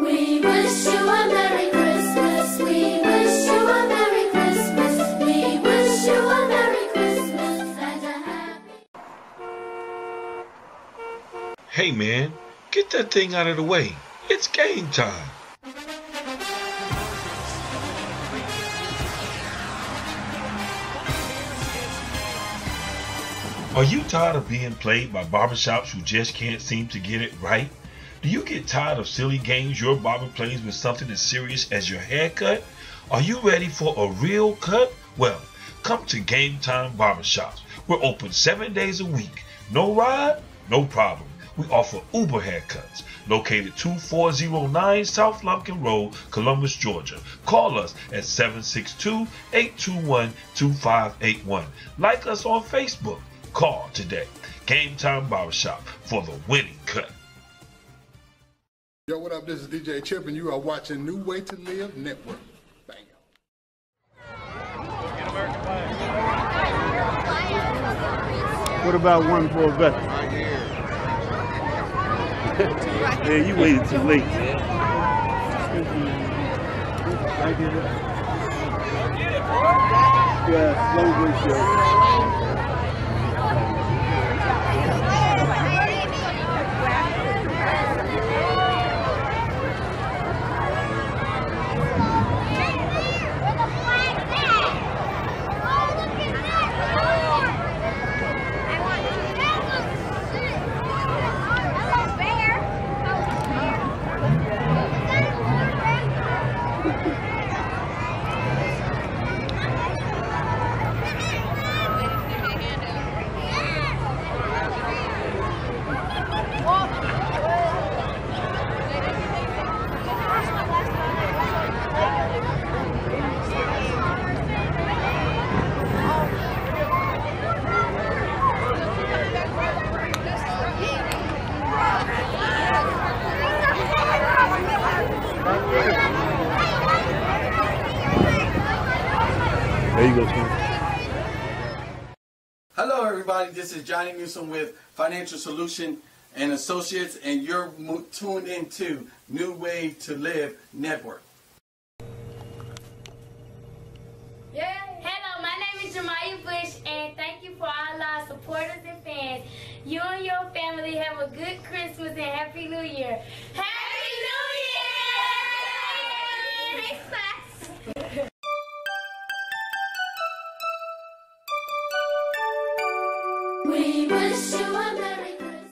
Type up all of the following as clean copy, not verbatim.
We wish you a Merry Christmas. We wish you a Merry Christmas. We wish you a Merry Christmas and a happy. Hey man, get that thing out of the way. It's game time. Are you tired of being played by barbershops who just can't seem to get it right? Do you get tired of silly games your barber plays with something as serious as your haircut? Are you ready for a real cut? Well, come to Game Time Barbershops. We're open 7 days a week. No ride? No problem. We offer Uber haircuts. Located 2409 South Lumpkin Road, Columbus, Georgia. Call us at 762-821-2581. Like us on Facebook. Call today. Game Time Barbershop for the winning cut. Yo, what up? This is DJ Chip, and you are watching New Way to Live Network. Bang. What about one for a veteran? Right here. Man, you waited too late. Yeah, slow show. There you go, Tim. Hello, everybody. This is Johnny Newsom with Financial Solution and Associates, and you're tuned into New Way to Live Network. Hello, my name is Jemiah Bush, and thank you for all our supporters and fans. You and your family have a good Christmas and Happy New Year. Happy New Year! Christmas! We wish you a Merry Christmas.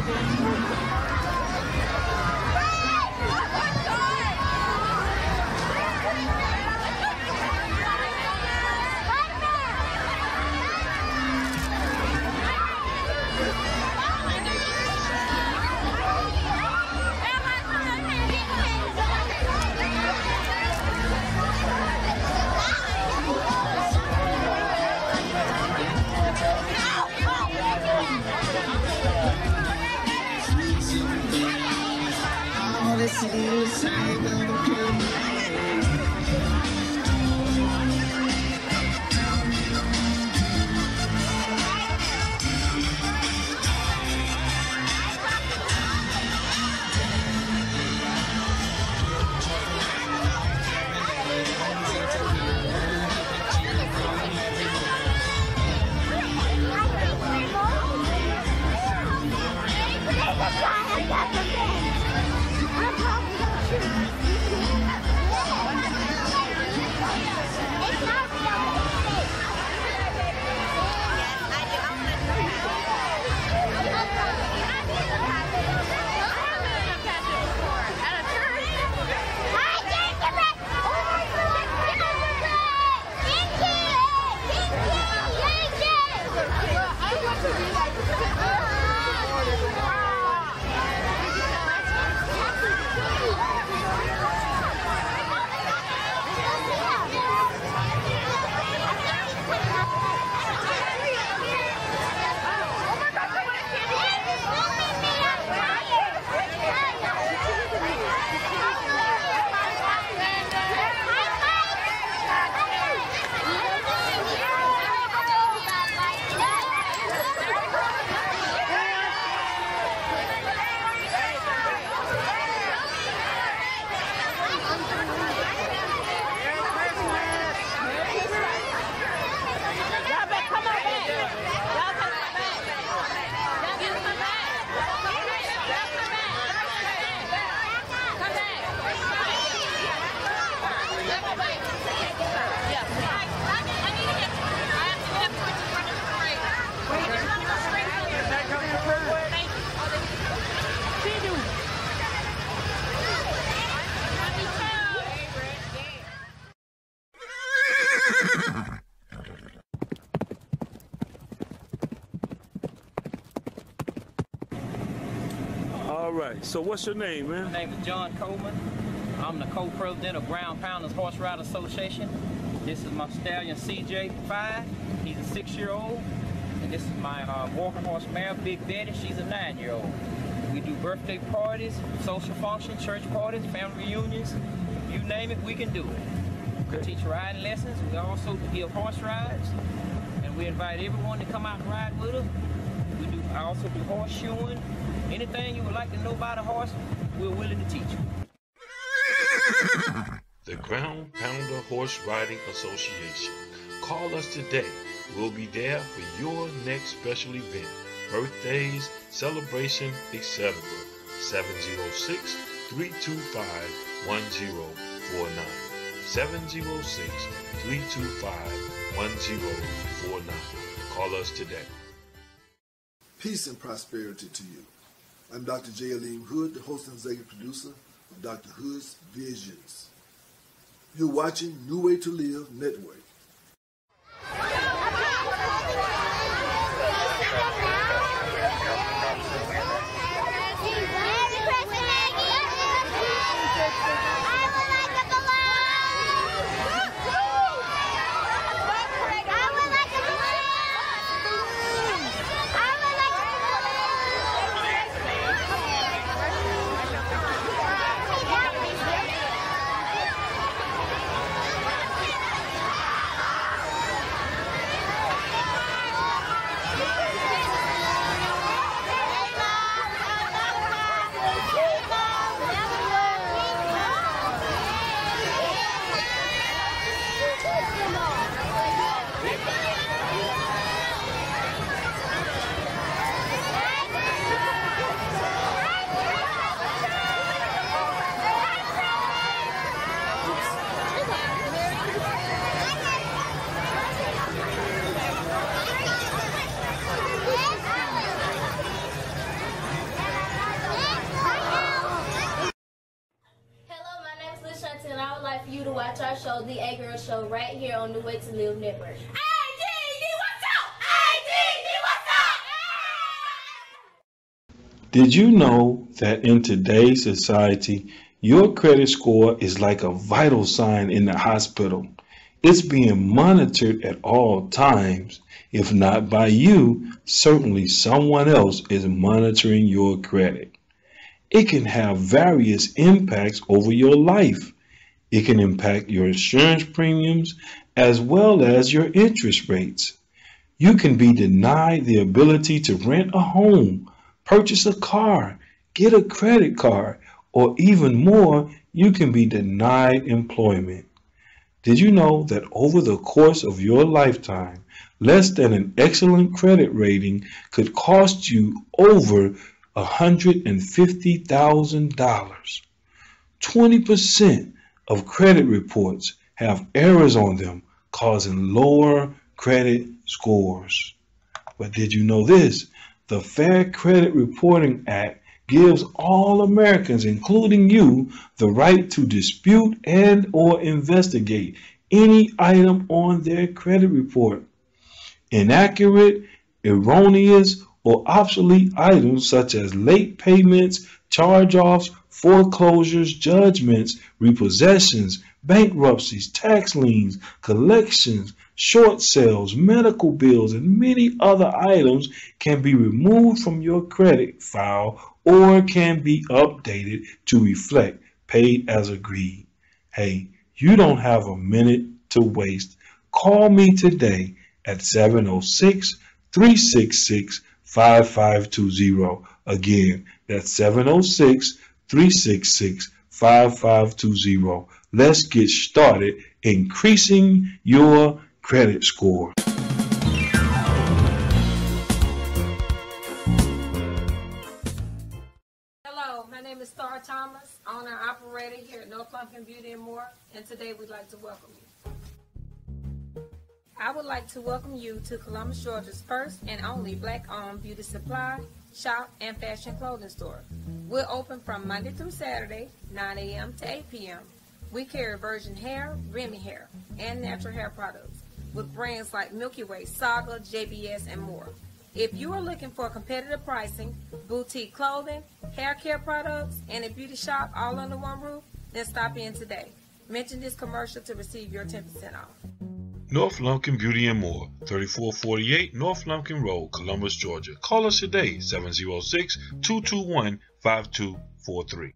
All right, so what's your name, man? My name is John Coleman. I'm the co-president of Ground Pounders Horse Rider Association. This is my stallion CJ5. He's a 6-year-old. And this is my walking horse mare, Big Betty. She's a 9-year-old. We do birthday parties, social functions, church parties, family reunions. You name it, we can do it. We teach riding lessons. We also give horse rides. And we invite everyone to come out and ride with us. I also do horseshoeing. Anything you would like to know about a horse, we're willing to teach you. The Ground Pounder Horse Riding Association. Call us today. We'll be there for your next special event, birthdays, celebration, etc. 706-325-1049. 706-325-1049. Call us today. Peace and prosperity to you. I'm Dr. J. Aleem Hood, the host and executive producer of Dr. Hood's Visions. You're watching New Way to Live Network. watch our show, The A Girl Show, right here on New Way to Live Network. Did you know that in today's society, your credit score is like a vital sign in the hospital? It's being monitored at all times. If not by you, certainly someone else is monitoring your credit. It can have various impacts over your life. It can impact your insurance premiums as well as your interest rates. You can be denied the ability to rent a home, purchase a car, get a credit card, or even more, you can be denied employment. Did you know that over the course of your lifetime, less than an excellent credit rating could cost you over $150,000? 20% of credit reports have errors on them, causing lower credit scores. But did you know this? The Fair Credit Reporting Act gives all Americans, including you, the right to dispute and or investigate any item on their credit report. Inaccurate, erroneous, or obsolete items such as late payments, charge-offs, foreclosures, judgments, repossessions, bankruptcies, tax liens, collections, short sales, medical bills, and many other items can be removed from your credit file or can be updated to reflect paid as agreed. Hey, you don't have a minute to waste. Call me today at 706-366-5520. Again, that's 706-366-5520. Let's get started increasing your credit score. Hello, my name is Star Thomas, owner and operator here at North Lumpkin Beauty and More, and today we'd like to welcome you. I would like to welcome you to Columbus, Georgia's first and only black-owned beauty supply, shop, and fashion clothing store. We're open from Monday through Saturday, 9 a.m. to 8 p.m. We carry virgin hair, Remy hair, and natural hair products with brands like Milky Way, Saga, JBS, and more. If you are looking for competitive pricing, boutique clothing, hair care products, and a beauty shop all under one roof, then stop in today. Mention this commercial to receive your 10% off. North Lumpkin Beauty and More, 3448 North Lumpkin Road, Columbus, Georgia. Call us today, 706-221-5243.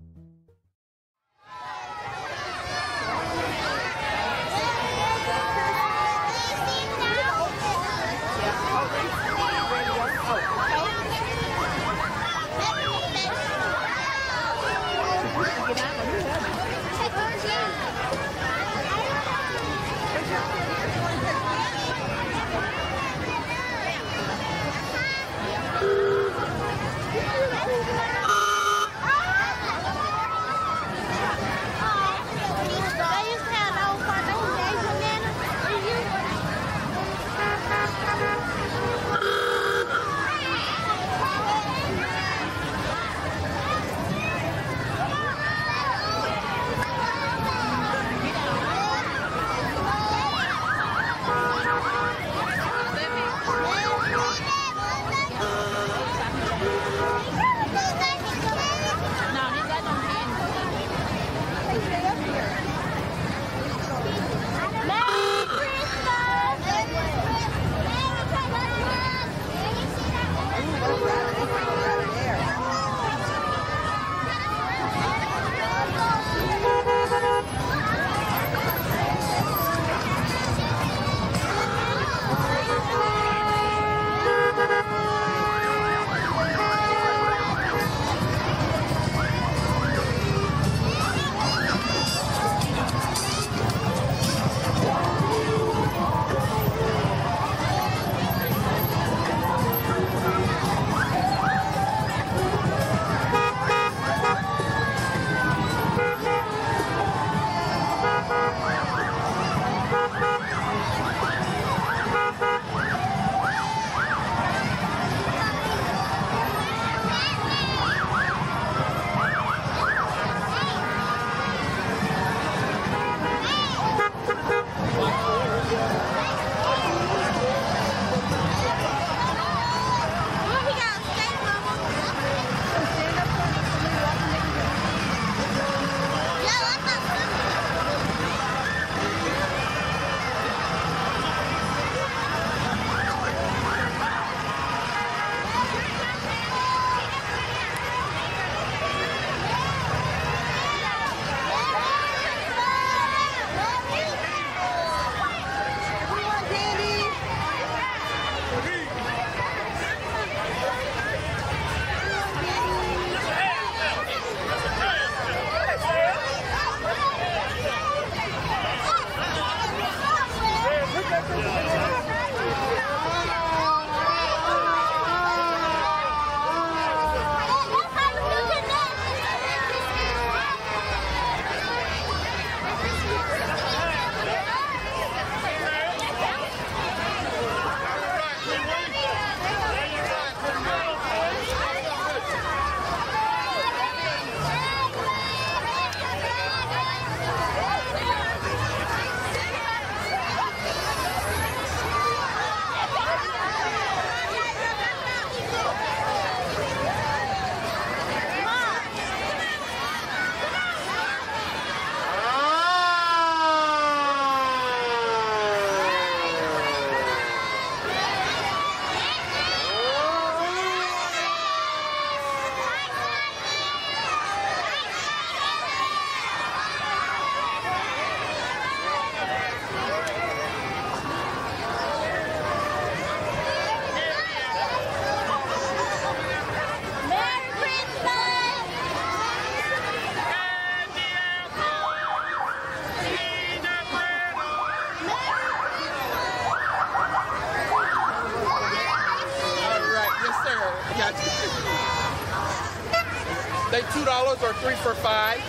They $2 or 3 for $5.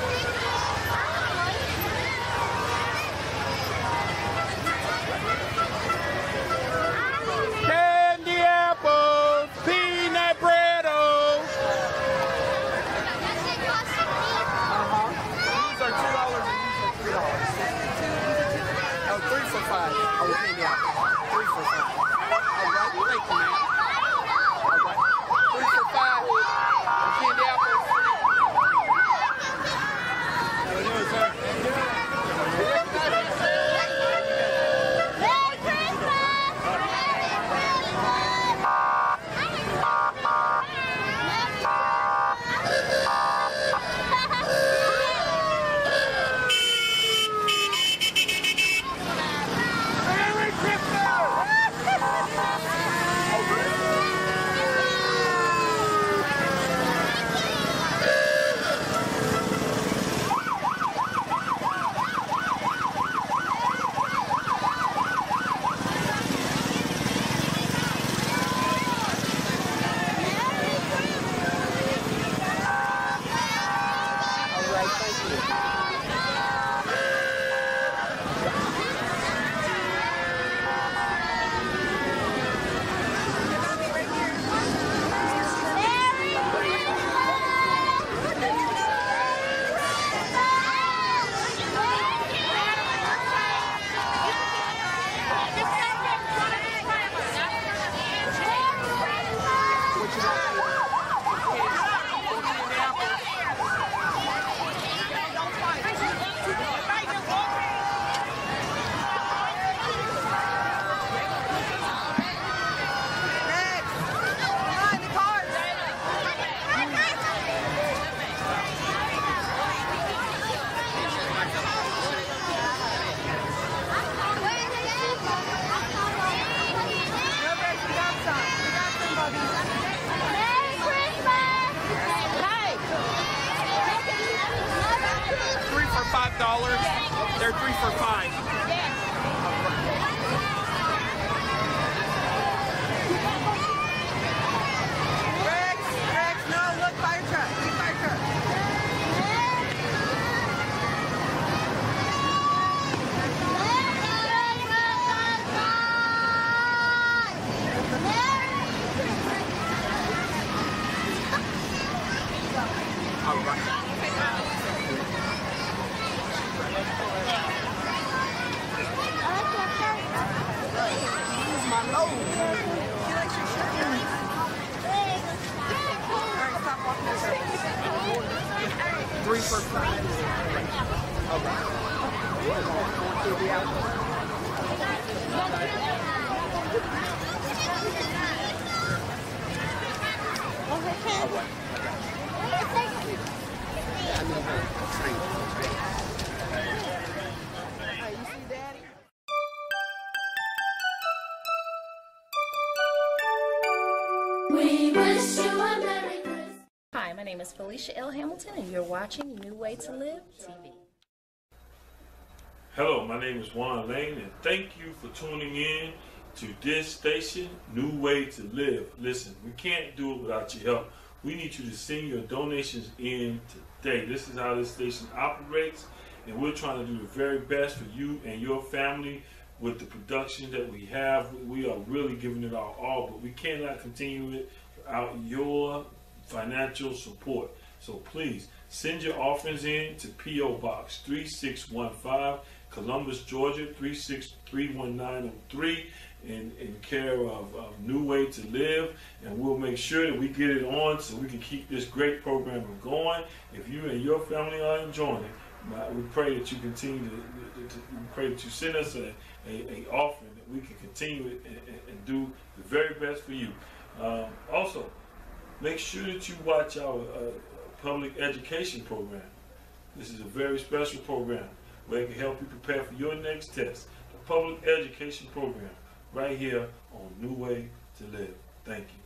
Candy apples, peanut breados. These are $2 and these are $3. Oh, 3 for $5. Oh, candy apples. 3 for $5. All right, thank you, man. All right, 3 for $5. Candy apples. They're 3 for $5. Rex, no, look, fire truck. Big fire truck. All right. Three for $5. All right. We wish you a Merry Christmas. Hi, my name is Felicia L. Hamilton, and you're watching New Way to Live TV. Hello, my name is Juan Lane, and thank you for tuning in to this station, New Way to Live. Listen, we can't do it without your help. We need you to send your donations in today. This is how this station operates, and we're trying to do the very best for you and your family with the production that we have. We are really giving it our all, but we cannot continue it without your financial support. So please send your offerings in to P.O. Box 3615, Columbus, Georgia 3631903, in care of New Way to Live, and we'll make sure that we get it on so we can keep this great program going. If you and your family are enjoying it, we pray that you continue to pray that you send us a offering that we can continue it and do the very best for you. Also, make sure that you watch our public education program. This is a very special program where it can help you prepare for your next test. The public education program right here on New Way to Live. Thank you.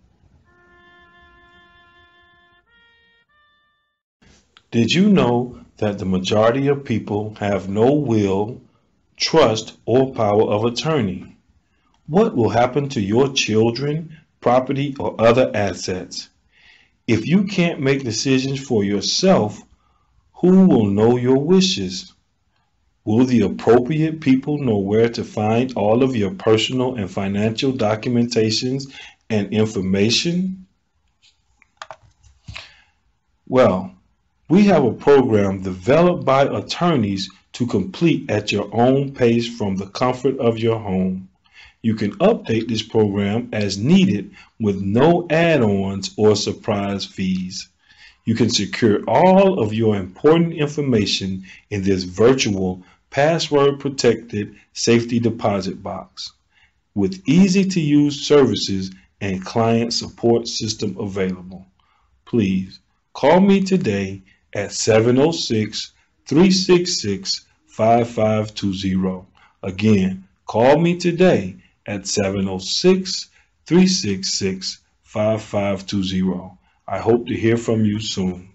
Did you know that the majority of people have no will, trust, or power of attorney? What will happen to your children, property, or other assets? If you can't make decisions for yourself, who will know your wishes? Will the appropriate people know where to find all of your personal and financial documentations and information? Well, we have a program developed by attorneys to complete at your own pace from the comfort of your home. You can update this program as needed with no add-ons or surprise fees. You can secure all of your important information in this virtual password-protected safety deposit box with easy-to-use services and client support system available. Please call me today at 706-366-5520. Again, call me today at 706-366-5520. I hope to hear from you soon.